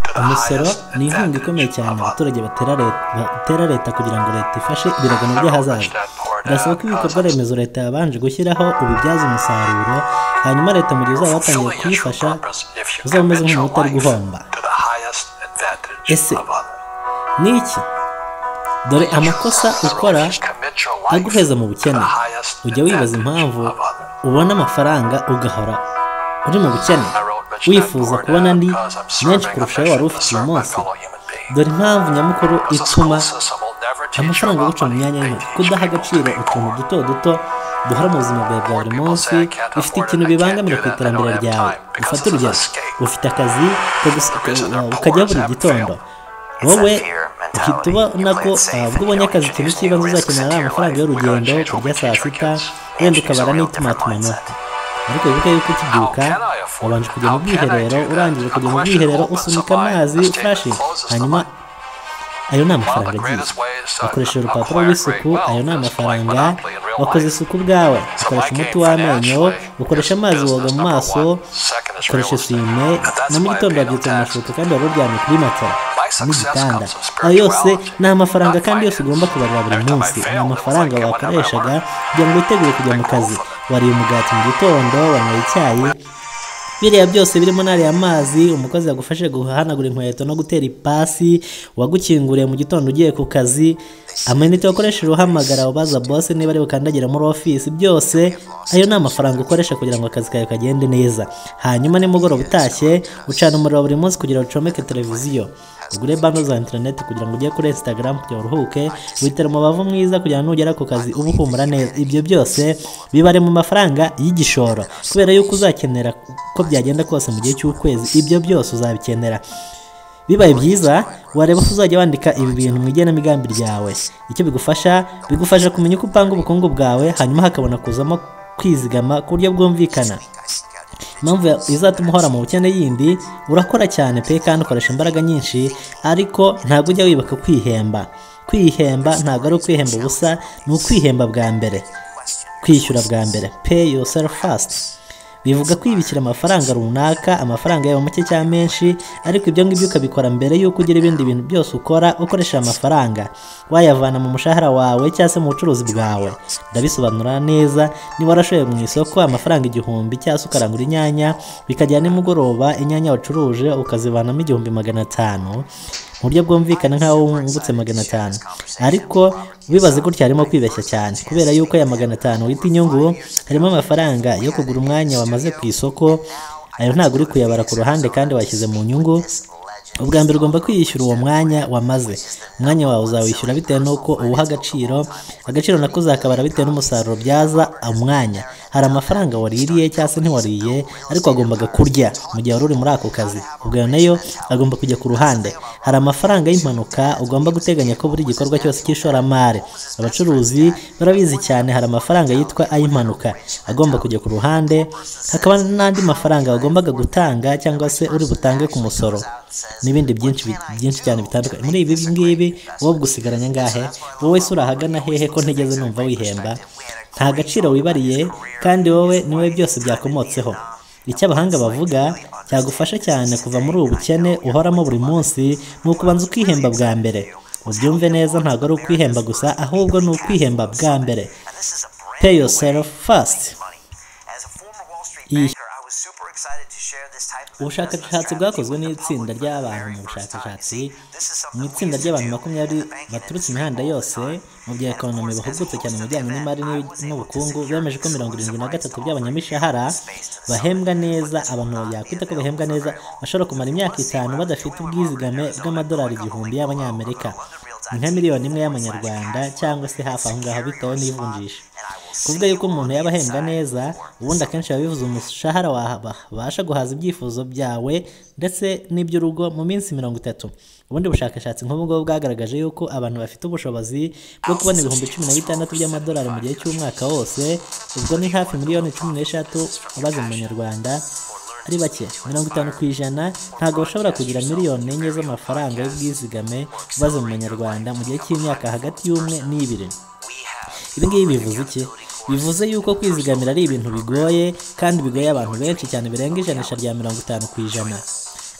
umusoro ni inkunga ikomeye cyane abaturage batera leta kugira ngo leta ifashe ibiragano by'ahazaza. Birasaba ko ibikorwa remezo leta yabanje gushyiraho ubibyaza umusaruro, hanyuma leta mu gihe uzaba watangiye kuyifasha uzaba umeze nk'umuntu utari guhomba. Ese ni iki? Dore amakosa ukora aguheza mu bukene. Ujya wibaza impamvu ubona amafaranga ugahora uri mu bukene, wifuza kubona andi menshi kurusha ayo wari ufite uyu munsi. Dore impamvu nyamukuru ituma amafaranga aguca mu myanya y'intoki: kudaha agaciro utuntu duto duto duhora mu buzima bwawe bwa buri munsi bifite ikintu bibangamira ku iterambere ryawe. Ufata urugero, ufite akazi ukajya buri gitondo, wowe uhita ubona ko ubwo ubonye akazi ikintu cy'ibanze uzakenera ari amafaranga y'urugendo, kurya saa sita, wenda ukabara n'itumatumanaho. Ariko wibuke yuko ukibyuka wabanje kujya mu bwiherero, urangije kujya mu bwiherero usunika amazi ufashe, hanyuma ayo ni amafaranga agiye. Wakoresheje urupapuro rw'isuku, ayo ni amafaranga. Wakoze isuku bwawe, ukoresha umuti w'amenyo, ukoresha amazi woga mu maso, ukoresha swime, na mu gitondo wabyutse mu mashuka kandi wari uryamye kuri matera n'igitanda. Ayo yose ni amafaranga kandi yose ugomba kubarira buri munsi. Ni amafaranga wakoreshaga kugira ngo witegure kujya mu kazi. Wariye umugati mu gitondo, wanyweye icyayi, biriya byose birimo n'ariya mazi, umukozi yagufashe guhanagura inkweto no gutera ipasi, wagukinguriye mu gitondo ugiye ku kazi, amayinite wakoresheje uhamagara ubaza boss niba ari bukandagira muri office, byose ayo ni amafaranga ukoresha kugira ngo akazi kawe kagende neza. Hanyuma nimugoroba utashye ucana umuriro buri munsi kugira ngo ucomeke televiziyo, ugure bundles za internet kugira ngo ujye kuri Instagram kugira uruhuke, witera umubavu mwiza kugira ngo nugera ku kazi uba uhumura neza. Ibyo byose bibare mu mafaranga y'igishoro, kubera yuko uzakenera ko byagenda kose mu gihe cy'ukwezi. Ibyo byose uzabikenera. Bibaye byiza wareba ko uzajya wandika ibi bintu mu igenamigambi ryawe. Icyo bigufasha kumenya uko upanga ubukungu bwawe, hanyuma hakabona kuzamo kwizigama ku buryo bwumvikana. Impamvu izatuma uhora mu bukene yindi, urakora cyane pe kandi ukoresha imbaraga nyinshi, ariko ntabwo ujya wibuka kwihemba. Kwihemba ntabwo ari ukwihemba ubusa, ni ukwihemba bwa mbere, kwishyura bwa mbere. Pay yourself first. Bivuga kwibikira amafaranga runaka, amafaranga yawe make cyangwa menshi, ariko ibyo ngibyo ukabikora mbere yuko ugira ibindi bintu byose ukora ukoresha amafaranga. Wayavana mu mushahara wawe cyangwa se mu bucuruzi bwawe. Ndabisobanura neza. Niba warashoye mu isoko amafaranga 1000 cyangwa se ukarangura inyanya, bikajya nimugoroba inyanya wacuruje ukazivanamo 1500 mu buryo bwumvikana nkaho wungutse 500, ariko wibaze gutya harimo kwibeshya cyane, kubera yuko ya 500 wita inyungu harimo amafaranga yo kugura umwanya wamaze ku isoko. Ayo ntabwo uri kuyabara ku ruhande kandi washyize mu nyungu. Ubwa mbere ugomba kwiyishyura uwo mwanya wamaze. Umwanya wawe uzawishyura bitewe n'uko uwuha agaciro nako uzakabara bitewe n'umusaruro byaza umwanya. Hari amafaranga waririye cyangwa se ntiwariye ariko agombaga kurya mu gihe wari uri muri ako kazi, ubwo nayo agomba kujya ku ruhande. Hari amafaranga y'impanuka ugomba guteganya ko buri gikorwa cyose cy'ishoramari. Abacuruzi barabizi cyane, hari amafaranga yitwa ay'impanuka agomba kujya ku ruhande. Hakaba n'andi mafaranga ugombaga gutanga cyangwa se uri butange ku musoro, n'ibindi byinshi cyane bitandukanye. Muri ibi ngibi wowe gusigaranya ngahe? Wowe se urahagana hehe ko ntigeze numva wihemba? Nta gaciro wibariye kandi wowe niwe byose byakomotseho. Icyo abahanga bavuga cyagufasha cyane kuva muri ubu bukene uhoramo buri munsi ni ukubanza ukihemba bwa mbere. Ubyumve neza, ntabwo ari ukwihemba gusa, ahubwo ni ukwihemba bwa mbere. Pay yourself first. Ubushakashatsi bwakozwe n'itsinda ry'abantu mu bushakashatsi, mu itsinda ry'abantu 20 baturutse imihanda yose mu bya ekonomi bahugutse cyane mu bijyanye n'imari n'ubukungu, bemeje ko 73 by'abanyamishahara bahembwa neza. Abantu yakwita ko bahembwa neza bashobora kumara imyaka 5 badafite ubwizigame bw'amadolari 1000 y'abanyamerika, nka miliyoni 1 y'amanyarwanda cyangwa se hafi aho ngaho bitewe n'ivunjisha. Kuvuga yuko umuntu yaba ahembwa neza, ubundi akenshi bivuze umushahara wabasha guhaza ibyifuzo byawe ndetse n'iby'urugo mu minsi 30. Ubundi bushakashatsi nk'ubwo bwagaragaje yuko abantu bafite ubushobozi bwo kubona 16,000 by'amadolari mu gihe cy'umwaka wose, ubwo ni hafi miliyoni 13 ubaze mu Banyarwanda, ari bake 50% ntabwo bashobora kugira miliyoni 4 z'amafaranga y'ubwizigame ubaze mu Banyarwanda mu gihe cy'imyaka hagati y'1 n'2. Ibi ngibi bivuze iki? Bivuze yuko kwizigamira ari ibintu bigoye kandi bigoye abantu benshi cyane, birenga 50%.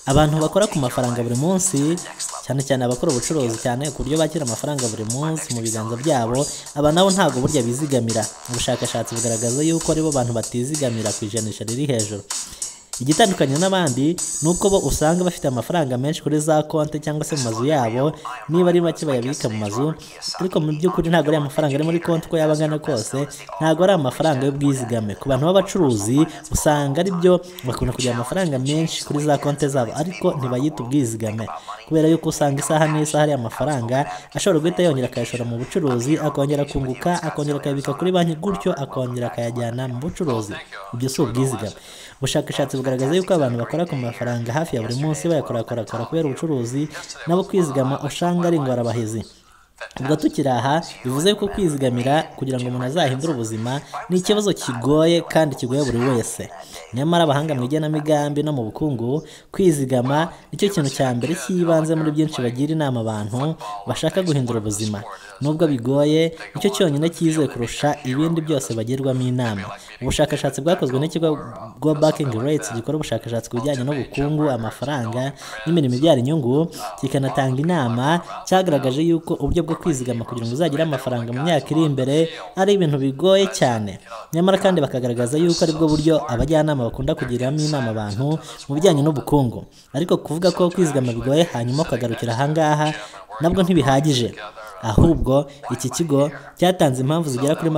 abantu bakora ku mafaranga buri munsi, cyane cyane abakora ubucuruzi cyane ku buryo bakira amafaranga buri munsi mu biganza byabo, aba nabo ntabwo burya bizigamira. Ubushakashatsi bugaragaza yuko aribo bantu batizigamira ku ijanisha riri hejuru. Igitandukanye n'abandi ni uko bo usanga bafite amafaranga menshi kuri za konti cyangwa se mu mazu yabo, niba ari make bayabika mu mazu, ariko mu by'ukuri ntabwo ari amafaranga ari muri konti uko yaba angana kose, ntabwo ari amafaranga y'ubwizigame. Ku bantu b'abacuruzi usanga ari byo bakunda kugira amafaranga menshi kuri za konti zabo, ariko ntibayita ubwizigame, kubera yuko usanga isaha n'isaha ari amafaranga ashobora guhita yongera akayashora mu bucuruzi, akongera kunguka, akongera akayabika kuri banki, gutyo akongera akayajyana mu bucuruzi. Ibyo si ubwizigame. Ubushakashatsi bugaragaza yuko abantu bakora ku mafaranga hafi ya buri munsi bayakorakora kubera ubucuruzi, nabo kwizigama usanga ari ingorabahizi. Ubwo tukiri aha, bivuze ko kwizigamira kugira ngo umuntu azahindure ubuzima ni ikibazo kigoye kandi kigoye buri wese. Nyamara abahanga mu igenamigambi no mu bukungu, kwizigama nicyo kintu cya mbere cy'ibanze muri byinshi bagira inama abantu bashaka guhindura ubuzima. Nubwo bigoye, nicyo cyonyine cyizewe kurusha ibindi byose bagirwamo inama. Ubushakashatsi bwakozwe n'ikigo Go Banking Rates gikora ubushakashatsi ku bijyanye n'ubukungu, amafaranga n'imirimo ibyara inyungu, kikanatanga inama, cyagaragaje yuko uburyo bwo kwizigama kugira ngo uzagire amafaranga mu myaka iri imbere ari ibintu bigoye cyane. Nyamara kandi bakagaragaza yuko aribwo buryo abajyanama bakunda kugiramo inama abantu mu bijyanye n'ubukungu. Ariko kuvuga ko kwizigama bigoye hanyuma ukagarukira ahangaha nabwo ntibihagije. Ahubwo iki kigo cyatanze impamvu zigera kuri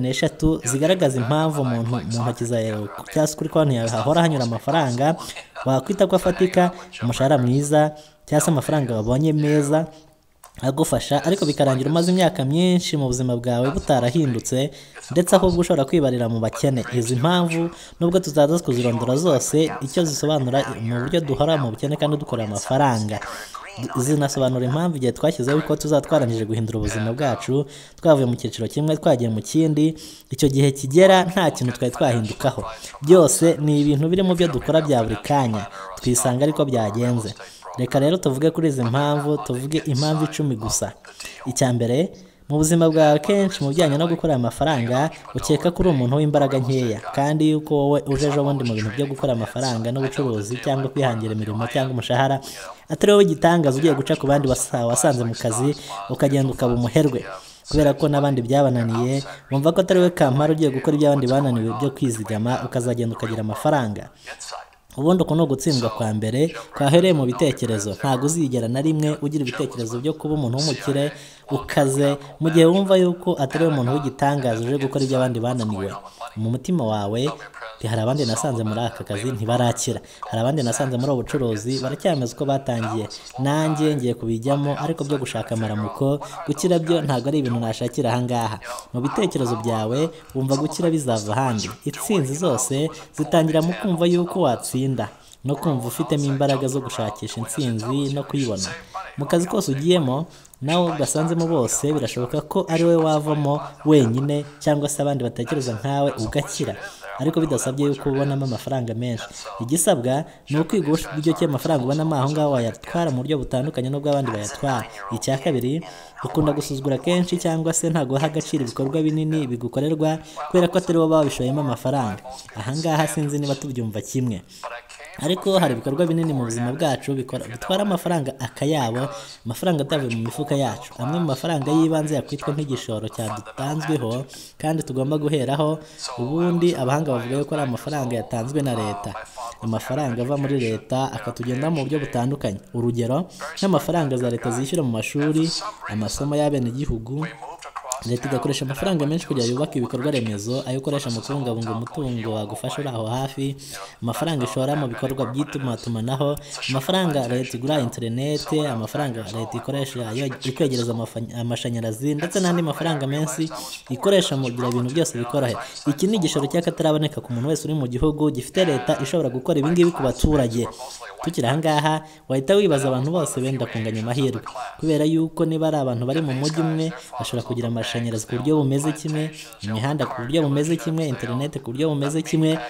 24 zigaragaza impamvu umuntu mu ntoki zawe cyangwa kuri konti yawe hahora hanyura amafaranga wakwita ko afatika, umushahara mwiza cyangwa se amafaranga wabonye meza agufasha, ariko bikarangira umaze imyaka myinshi mu buzima bwawe butarahindutse, ndetse ahubwo ushobora kwibarira mu bakene. Izi mpamvu nubwo tuzaza kuzirondora zose, icyo zisobanura mu buryo duhora mu bukene kandi dukorera amafaranga. Zinasobanura impamvu igihe twashyizeho ko tuzatwarangije guhindura ubuzima bwacu, twavuye mu cyiciro kimwe twagiye mu kindi, icyo gihe kigera nta kintu twari twahindukaho. Byose ni ibintu biri mu byo dukora bya buri kanya, twisanga ariko byagenze. Reka rero tuvuge kuri izi mpamvu, tuvuge impamvu 10 gusa. Icya mbere, mu buzima bwawe kenshi mu bijyanye no gukorera amafaranga ukeka ko uri umuntu w'imbaraga nkeya, kandi yuko wowe uje ejo bundi mu bintu byo gukora amafaranga n'ubucuruzi cyangwa kwihangira imirimo cyangwa umushahara, atari wowe igitangaza ugiye guca ku bandi wasanze mu kazi ukagenda ukaba umuherwe, kubera ko n'abandi byabananiye bumva ko atari we kampara ugiye gukora ibyo abandi bananiwe byo kwizigama, ukazagenda ukagira amafaranga. Ubundi uko no gutsindwa kwa mbere kwahereye mu bitekerezo. Ntabwo uzigera na rimwe ugira ibitekerezo byo kuba umuntu w'umukire ukaze mu gihe wumva yuko atari umuntu w'igitangaza uje gukora ibyo abandi bananiwe. Mu mutima wawe hari abandi nasanze muri aka kazi ntibarakira, hari abandi nasanze muri ubucuruzi baracyameze uko batangiye, nanjye ngiye kubijyamo, ariko byo gushaka amaramuko gukira byo ntabwo ari ibintu nashakira ahangaha. Mu bitekerezo byawe wumva gukira bizava ahandi. Itsinzi zose zitangira mu kumva yuko watsinda no kumva ufitemo imbaraga zo gushakisha intsinzi no kuyibona. Mu kazi kose ugiyemo nawe ugasanzemo bose, birashoboka ko ari we wavamo wenyine cyangwa se abandi batekereza nkawe ugakira, ariko bidasabye yuko ubonamo amafaranga menshi. Igisabwa ni ukwiga uburyo ki amafaranga ubonamo aho ngaho wayatwara mu buryo butandukanye n'ubwo abandi bayatwara. Icya kabiri, ukunda gusuzugura kenshi cyangwa se ntabwo uha agaciro ibikorwa binini bigukorerwa kubera ko atari bo babishoyemo amafaranga. Ahangaha sinzi niba tubyumva kimwe, ariko hari ibikorwa binini mu buzima bwacu bitwara amafaranga akayabo, amafaranga atavuye mu mifuka yacu. Amwe mu mafaranga y'ibanze yakwitwa nk'igishoro cyadutanzweho kandi tugomba guheraho. Ubundi abahanga bavuga yuko ari amafaranga yatanzwe na leta, amafaranga ava muri leta akatugenda mu buryo butandukanye. Urugero, nk'amafaranga za leta zishyura mu mashuri, amasomo y'abenegihugu. Leta igakoresha amafaranga menshi kugira yubake ibikorwa remezo, ayo ukoresha mu kubungabunga umutungo wagufasha uri aho hafi, amafaranga ishora mu bikorwa by'itumanaho, amafaranga leta igura interineti, amafaranga leta ikoresha ikwegereza amashanyarazi, ndetse n'andi mafaranga menshi ikoresha mu kugira ibintu byose bikorohe. Iki ni igishoro cy'akataraboneka ku muntu wese uri mu gihugu gifite leta ishobora gukora ibingibi ku baturage. Tukiri ahangaha wahita wibaza abantu bose benda kunganya amahirwe, kubera yuko niba ari abantu bari mu mujyi umwe bashobora kugira amashanyarazi ku buryo bumeze kimwe, imihanda ku buryo bumeze kimwe, interineti ku buryo bumeze kimwe,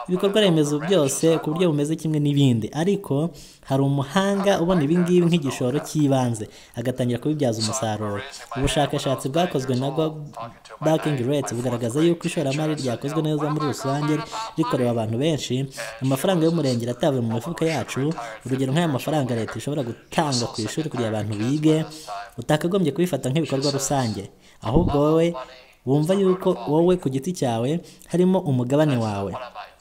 ibikorwa remezo byose ku buryo bumeze kimwe n'ibindi, ariko hari umuhanga ubona ibingibi nk'igishoro cy'ibanze agatangira kubibyaza umusaruro. Ubushakashatsi bwakozwe na Backing Rates bugaragaza yuko ishoramari ryakozwe neza muri rusange rikorewe abantu benshi, amafaranga y'umurengera atavuye mu mifuka yacu. Urugero nk'aya mafaranga leta ishobora gutanga ku ishuri kugira abantu bige, utakagombye kubifata nk'ibikorwa rusange, ahubwo wowe wumva yuko wowe ku giti cyawe harimo umugabane wawe.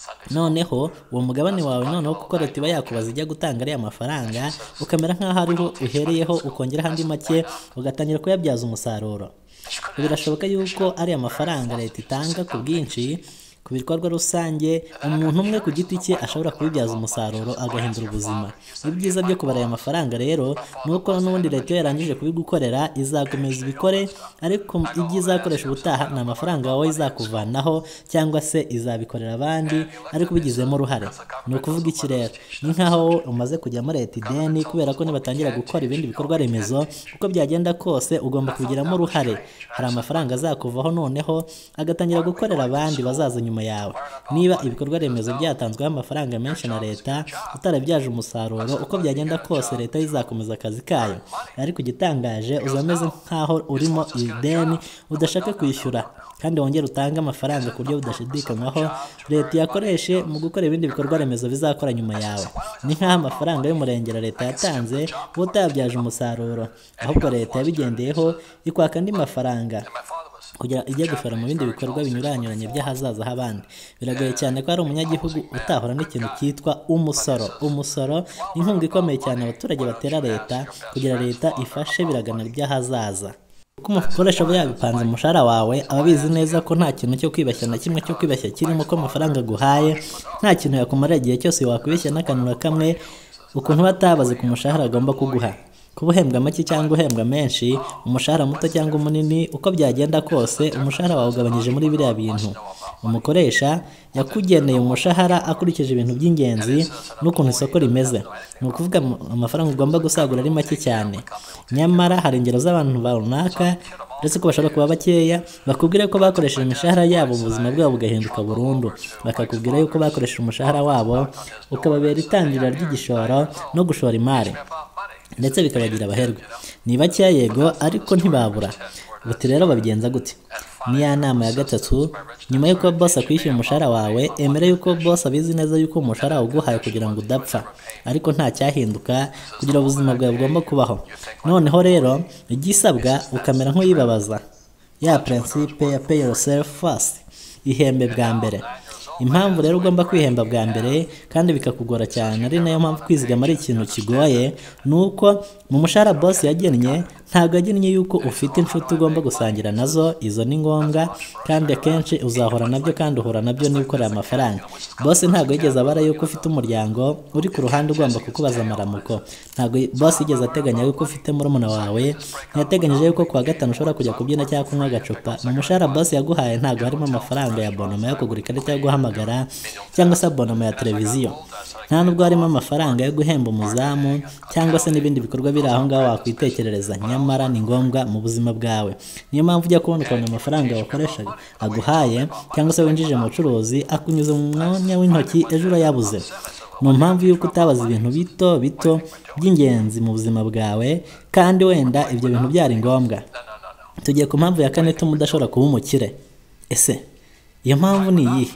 Noneho uwo mugabane wawe kuko leta iba yakubaza ijya gutanga ariya mafaranga, ukamera nk'aho ariho uhereyeho ukongeraho andi make ugatangira kuyabyaza umusaruro. Birashoboka yuko ariya mafaranga leta itanga ku bwinshi ku bikorwa rusange, umuntu umwe ku giti cye ashobora kubibyaza umusaruro agahindura ubuzima. Ibyiza byo kubara aya mafaranga rero ni uko n'ubundi leta iyo yarangije kubigukorera izakomeza ibikore, ariko ibyo izakoresha ubutaha ni amafaranga wowe izakuvanaho cyangwa se izabikorera abandi ariko ubigizemo uruhare. Ni ukuvuga iki rero? Ni nk'aho wowe umaze kujyamo leta ideni, kubera ko nibatangira gukora ibindi bikorwa remezo uko byagenda kose ugomba kubigiramo uruhare. Hari amafaranga azakuvaho noneho agatangira gukorera abandi bazaza nyuma yawe. Niba ibikorwa remezo byatanzweho amafaranga menshi na leta utarabyaje umusaruro, uko byagenda kose leta izakomeza akazi kayo, ariko igitangaje uzameze nk'aho urimo ideni udashaka kwishyura, kandi wongera utange amafaranga ku buryo budashidikanywaho leta yakoreshe mu gukora ibindi bikorwa remezo bizakora nyuma yawe. Ni nk'aho amafaranga y'umurengera leta yatanze utabyaje umusaruro, ahubwo leta yabigendeyeho ikwaka andi mafaranga kugira ijye gushora mu bindi bikorwa binyuranyuranye by'ahazaza h'abandi. Biragoye cyane ko hari umunyagihugu utahora n'ikintu cyitwa umusoro. Umusoro ni inkunga ikomeye cyane abaturage batera leta kugira leta ifashe biragana by'ahazaza. Uko umukoresha aba yabipanze umushahara wawe, aba abizi neza ko nta kintu cyo kwibashya na kimwe cyo kwibashya kirimo, ko amafaranga aguhaye nta kintu yakumara igihe cyose wakwibeshya n'akantu kamwe, ukuntu batabaze ku mushahara agomba kuguha. Kuba uhembwa make cyangwa uhembwa menshi, umushahara muto cyangwa munini, uko byagenda kose umushahara wawe ugabanyije muri biriya bintu. Umukoresha yakugeneye umushahara akurikije ibintu by'ingenzi n'ukuntu isoko rimeze. Ni ukuvuga amafaranga ugomba gusagura ari make cyane. Nyamara hari ingero z'abantu runaka ndetse ko bashobora kuba bakeya bakubwira ko bakoresheje imishahara yabo ubuzima bwabo bugahinduka burundu. Bakakubwira yuko bakoresheje umushahara wabo ukababera itangiriro ry'igishoro no gushora imari, ndetse bikabagira abaherwe. Ni bakeya yego, ariko ntibabura. Buti rero babigenza gute? Ni ya nama ya gatatu, nyuma y'uko boss akwishyura umushahara wawe, emere yuko boss abizi neza yuko umushahara uguhaye kugira ngo udapfa, ariko nta cyahinduka kugira ubuzima bwawe bugomba kubaho. Noneho rero igisabwa ukamera nk'uyibabaza ya principe ya pay yourself first, ihembe bwa mbere. Impamvu rero ugomba kwihemba bwa mbere kandi bikakugora cyane, ari nayo mpamvu kwizigama ari ikintu kigoye, nuko mu mushahara boss yagennye ntabwo yagennye yuko ufite inshuti ugomba gusangira nazo. Izo ni ngombwa kandi akenshi uzahora nabyo, kandi uhura nabyo niba ukorera amafaranga. Boss ntabwo yigeze abara yuko ufite umuryango uri ku ruhande ugomba kukubaza amaramuko. Ntabwo boss yigeze ateganya yuko ufite murumuna wawe, ntiyateganyije yuko kuwa gatanu ushobora kujya kubyina cyangwa kunywa agacupa. Mu mushahara boss yaguhaye ntabwo harimo amafaranga ya bonoma yo kugura ikarita yo guhamagara cyangwa se bonoma ya televiziyo. Nta nubwo harimo amafaranga yo guhemba umuzamu cyangwa se n'ibindi bikorwa biri aho ngaho wakwitekerereza, nyamara ni ngombwa mu buzima bwawe. Niyo mpamvu ujya kubona ukuntu amafaranga wakoreshaga aguhaye cyangwa se winjije mu bucuruzi akunyuze mu mwanya w'intoki, ejo urayabuze. Ni mpamvu y'uko utabaza ibintu bito bito by'ingenzi mu buzima bwawe, kandi wenda ibyo bintu byari ngombwa. Tugiye ku mpamvu ya kane ituma udashobora kuba umukire. Ese iyo mpamvu ni iyihe?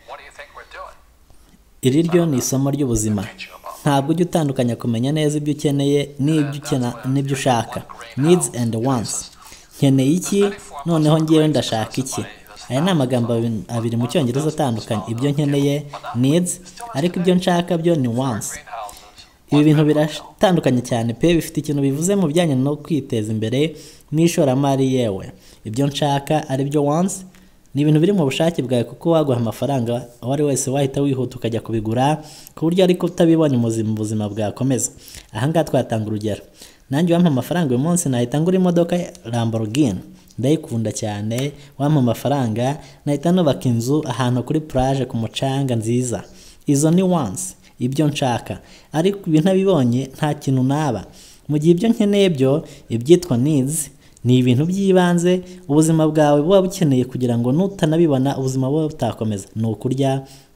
Iri ryo ni isomo ry'ubuzima. Ntabwo ujya utandukanya kumenya neza ibyo ukeneye n'ibyo ushaka. Needs and wants. Nkeneye iki, noneho ngewe ndashaka iki. Aya ni amagambo abiri mu Cyongereza atandukanye. Ibyo nkeneye needs, ariko ibyo nshaka byo ni wants. Ibi bintu biratandukanye cyane pe, bifite ikintu bivuze mu bijyanye no kwiteza imbere n'ishoramari yewe. Ibyo nshaka ari byo wants, ni ibintu biri mu bushake bwawe, kuko waguha amafaranga aho ari wese wahita wihuta ukajya kubigura, ku buryo ariko utabibonye mu buzima bwakomeza. Aha ngaha twatanga urugero. Nanjye wampa amafaranga uyu munsi nahita ngura imodoka ya Lamborghini, ndayikunda cyane. Wampa amafaranga nahita nubaka inzu ahantu kuri plage ku mucanga nziza. Izo ni wants, ibyo nshaka. Ariko ibi ntabibonye nta kintu naba. Mu gihe ibyo nkeneye byo ibyitwa needs, ni ibintu by'ibanze ubuzima bwawe buba bukeneye kugira ngo nutanabibona ubuzima buba butakomeza. Ni ukurya,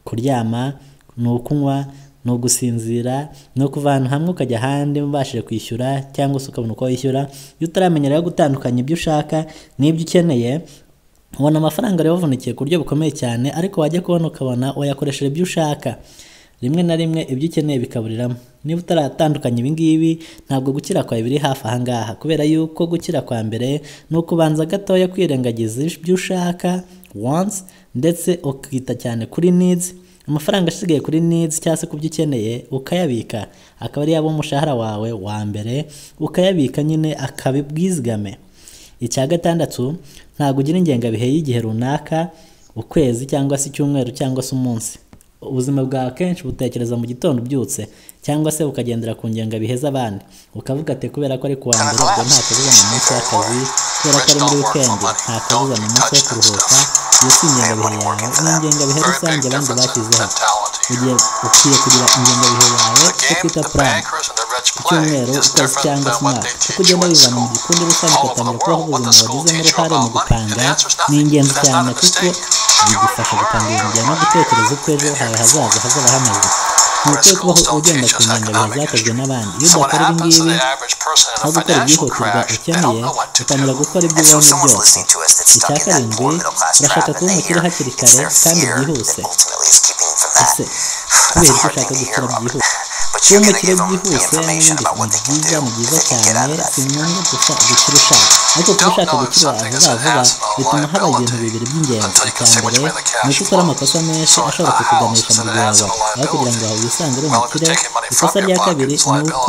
kuryama, ni ukunywa, ni ugusinzira, ni ukuva ahantu hamwe ukajya ahandi mubashije kwishyura cyangwa se ukabona uko wishyura. Iyo utaramenya rero gutandukanya ibyo ushaka n'ibyo ukeneye, ubona amafaranga rero wavunikiye ku buryo bukomeye cyane, ariko wajya kubona ukabona wayakoresheje ibyo ushaka. Rimwe na rimwe ibyo ukeneye bikaburiramo. Niba utaratandukanya ibi ngibi, ntabwo gukira kwawe biri hafi aha ngaha, kubera yuko gukira kwa mbere ni ukubanza gatoya kwirengagiza ibyo ushaka wants, ndetse ukita cyane kuri needs. Amafaranga asigaye kuri needs cyangwa se ku byo ukeneye ukayabika, akaba ari yabo umushahara wawe wa mbere, ukayabika nyine akabibwizigame. Icya gatandatu, ntabwo ugira ingengabihe y'igihe runaka, ukwezi cyangwa se icyumweru cyangwa se umunsi. Ubuzima bwawe akenshi butekereza mu gitondo ubyutse, cyangwa se ukagendera ku ngengabihe z'abandi, ukavuga ati kubera ko ari kuwa mbere ubwo nta kabuza mu munsi w'akazi, kubera ko ari muri weekend nta kabuza mu munsi wo kuruhuka. Iyo si ingengabihe yawe, ni ingengabihe rusange abandi bashyizeho. Ukwiye kugira ingengabihe yawe yo kwita plan, icyumweru, ukwezi cyangwa se umwaka. Uko ugenda wivana mu gikundi rusange ugatangira kubaho ubuzima wagizemo uruhare mu gupanga, ni ingenzi cyane kuko bigufasha gupanga ibintu byawe no gutekereza uko ejo hawe hazaza hazaba hameze. Ntukwiye kubaho ugenda ku ngengabihe zakozwe n'abandi. Iyo udakora ibi ngibi, aho gukora ibyihutirwa ukeneye, utangira gukora ibyo ubonye byose. Icya karindwi, urashaka kuba umukire hakiri kare kandi byihuse. Ese kubera icyo ushaka gukira byihuse? Kuba umukire byihuse n'ibindi ni byiza cyane, si ngombwa gusa gukira ushaka. Ariko kuba ushaka gukira vuba vuba bituma haba ibintu bibiri by'ingenzi. Icya mbere ni uko ukora amakosa menshi ashobora kukuganisha mu rwego, aho kugira ngo wisange uri umukire. Ikosa rya kabiri ni uko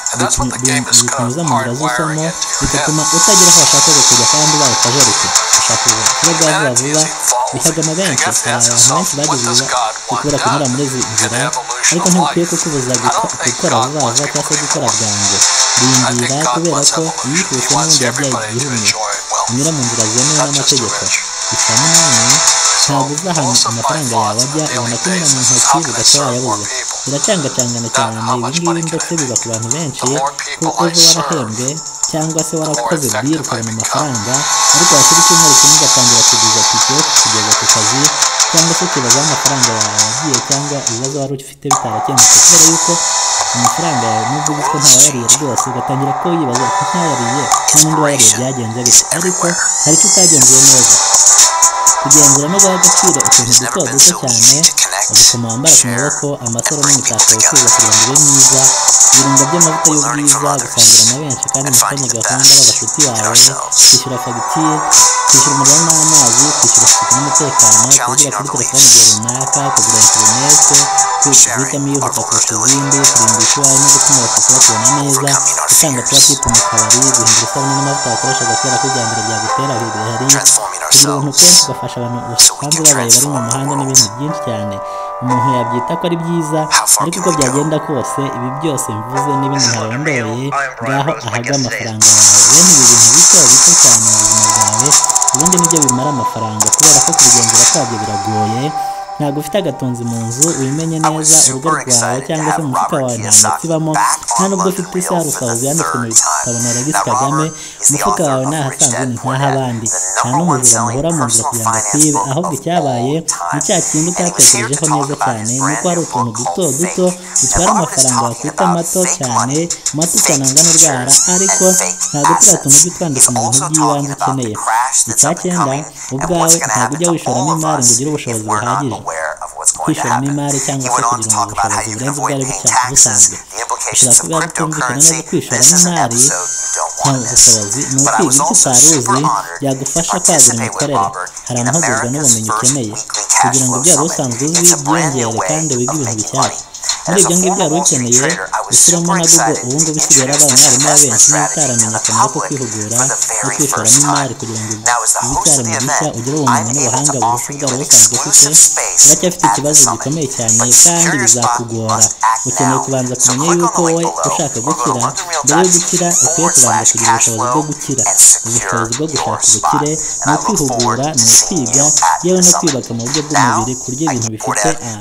bikunyuza mu nzira z'isomo, bigatuma utagera aho washakaga kujya kandi ubaye akajorite. Ushaka ubukire bwa vuba vuba bihagama benshi. Hari abantu benshi bagize kubura kunyura muri izi nzira, ariko ntibikwiye kukubuza gukora vuba vuba cyangwa se gukora bwangu. Rindira, kubera ko yihuse n'ubundi yabyaye igihumye. Unyura mu nzira zemewe n'amategeko. Icya munani, ntabwo uzi ahantu amafaranga yawe ajya, ubona kunyura mu ntoki bugacya wayabuze. Biracangacangana cyane ibi ngibi, ndetse biba ku bantu benshi ko ejo warahembwe cyangwa se warakoze deal ukabona amafaranga, ariko washyira icyumweru kimwe ugatangira kuguza tike yo kugeza ku kazi, cyangwa se ukibaza aho amafaranga yawe yagiye, cyangwa ibibazo wari ufite bitarakemutse, kubera yuko amafaranga yawe nubwo uzi ko ntawayariye rwose, ugatangira ko wibaza ko ntayariye nta n'undi wayariye byagenze bite. Ariko hari icyo utagenzuye neza. Kugenzura no guha agaciro utuntu duto duto cyane, udukomo wambara ku maboko, amasaro n'imitako wifuza kugira ngo ube mwiza, ibirungo by'amavuta y'ubwiza, gusangira na benshi kandi mufitanye gahunda b'abashuti bawe, kwishyura fagitire, kwishyura umuriro n'amazi, kwishyura isuku n'umutekano, kuvugira kuri telefone igihe runaka, kugura interinete, guhitamo iyihuta kurusha izindi, kurinda ishuwayi no gutuma abakiriya bakubona neza, gutanga tuba twita mu kabari, guhindura isabune n'amavuta wakoreshaga kubera ko ijyambere ryagutera bihari, kugira ubuntu kenshi ugafasha abantu basanzwe babaye bari mu muhanda n'ibintu byinshi cyane. Umuntu yabyita ko ari byiza, ariko uko byagenda kose ibi byose mvuze n'ibindi ntarondoye ngaho ahaga amafaranga yawe. Bene ibi bintu bito bito cyane mu buzima bwawe, ubundi nibyo bimara amafaranga, kubera ko kubigenzura kwabyo biragoye. Ntabwo ufite agatunzi mu nzu wimenye neza, urugo rwawe cyangwa se umufuka wawe nta ndetse ibamo, nta nubwo ufite isaha rusahuzi yanditswe mu bitabo na Regis Kagame. Umufuka wawe ni ahasanzwe ni nk'ah'abandi, nta n'umujura muhora mu nzira kugira ngo akwibe. Ahubwo icyabaye ni cya kindi utatekerejeho neza cyane, nuko hari utuntu duto duto dutwara amafaranga wakwita mato cyane, mato cyane angana urwara, ariko ntabwo turiya tuntu ujya utwandika mu bintu by'ibanze ukeneye. Icya cyenda, ubwawe ntabwo ujya wishoramo imari ngo ugire ubushobozi buhagije. Kwishoramo imari cyangwa se kugira ngo ubushobozi burenze ubwari busanzwe, bishobora kuba bitumvikana neza. Kwishoramo imari nta bushobozi ni ukwiga ibyo utari uzi byagufasha kwagura imikorere. Hari amahugurwa n'ubumenyi ukeneye kugira ngo ibyo wari usanzwe uzi byiyongere kandi wige ibintu bishyashya. Muri ibyo ngibyo wari ukeneye gushyiramo na Google, ubu ngubu isigaye yarabaye umwarimu wa benshi. Niba utaramenya akamaro ko kwihugura no kwishoramo imari kugira ngo ibicyaremwe bishya ugire ubumenyi n'ubuhanga burusha ubwari busanzwe ufite, uracyafite ikibazo gikomeye cyane kandi bizakugora. Ukeneye kubanza kumenya yuko wowe ushaka gukira, mbere yo gukira ukwiye kubanza kugira ubushobozi bwo gukira. Ubushobozi bwo gushaka ubukire ni ukwihugura, ni ukwiga, yewe no kwiyubaka mu buryo bw'umubiri, kurya ibintu bifite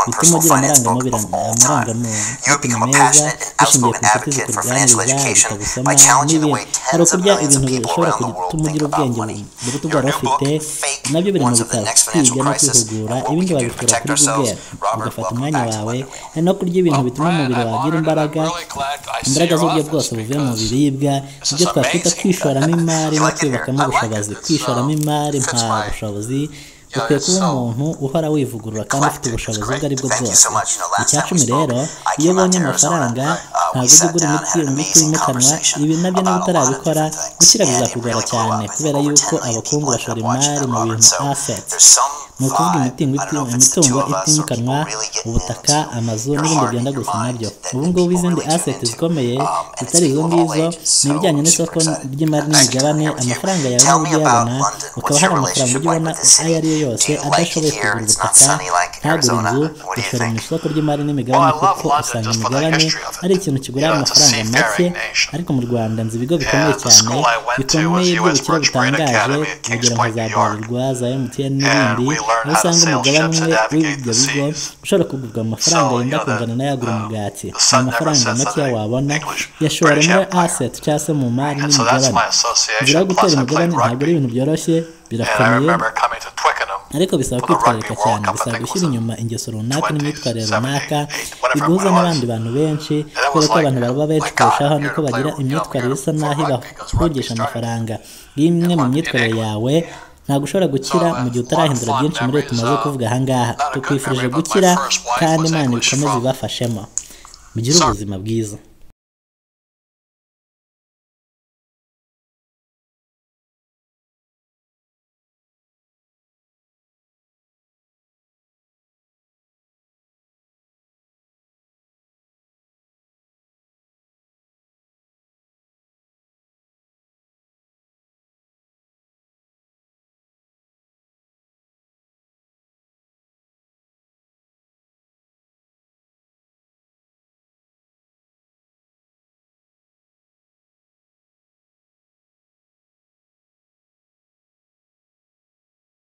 bituma ugira amarangamutima meza bishingiye ku nshuti zikuganiriza bitagusoma n'ibindi. Hari ukurya ibintu bishobora gutuma ugira ubwenge buruta ubwo wari ufite, nabyo biri mu bitabo kwiga no kwihugura. Ibindi wabikora kuri Google ugafata umwanya wawe, no kurya ibintu bituma umubiri wagira imbaraga z'uburyo bwose buvuye mu biribwa, ibyo twakwita kwishoramo imari no kwibakamo ubushobozi. Kwishoramo imari nta bushobozi, ukwiye kuba umuntu uhora wivugurura kandi ufite ubushobozi ubwo ari bwo bwose. Icya cumi rero, iyo ubonye amafaranga ntabwo ujya ugura imiti yimukanwa. Ibi nabyo niba utarabikora gukira bizakugora cyane, kubera yuko abakungu bashora imari mu bintu assets, ni ukuvuga imitungo itimukanwa, ubutaka, amazu n'ibindi byenda gusa nabyo. Ubu ngubu izindi assets zikomeye zitari izo ngizo ni ibijyanye n'isoko ry'imari n'imigabane. Amafaranga yawe niba uyabona, ukaba hari amafaranga ujya ubona ayo ari yo yose adashoboye kugura ubutaka, ntagure inzu, ushora mu isoko ry'imari n'imigabane, kuko usanga imigabane ari ikintu kigura amafaranga make. Ariko mu Rwanda nzi ibigo bikomeye cyane, bikomeye by'ubukire butangaje, urugero nka za Bralirwa, za MTN n'ibindi, aho usanga umugabane umwe w'ibyo bigo ushobora kugurwa amafaranga yenda kungana n'ayagura umugati. Amafaranga make wabona yashora muri asset cyangwa se mu mari n'imigabane. Inzira yo gutera imigabane ntabwo ari ibintu byoroshye, birakomeye, ariko bisaba kwitwararika cyane. Bisaba gushyira inyuma ingeso runaka n'imyitwarire runaka iguhuza n'abandi bantu benshi, kubera ko abantu baba benshi kurushaho niko bagira imyitwarire isa n'aho ibahugisha amafaranga. Iyo imwe mu myitwarire yawe ntabwo ushobora gukira mu gihe utarahindura byinshi muri leta tumaze kuvuga ahangaha. Tukwifurije gukira kandi Imana ikomeze ibafashemo. Mugire ubuzima bwiza.